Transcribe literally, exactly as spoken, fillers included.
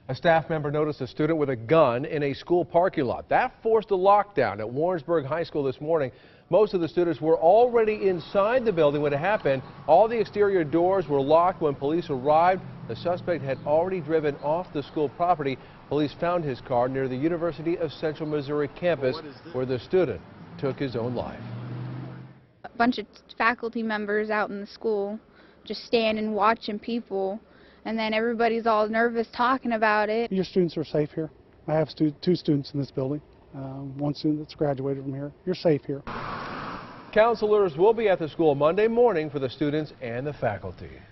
A staff member noticed a student with a gun in a school parking lot. That forced a lockdown at Warrensburg High School this morning. Most of the students were already inside the building when it happened. All the exterior doors were locked when police arrived. The suspect had already driven off the school property. Police found his car near the University of Central Missouri campus, where the student took his own life. A bunch of faculty members out in the school just standing watching people, and then everybody's all nervous talking about it. Your students are safe here. I have stu two students in this building. Um, one student that's graduated from here. You're safe here. Counselors will be at the school Monday morning for the students and the faculty.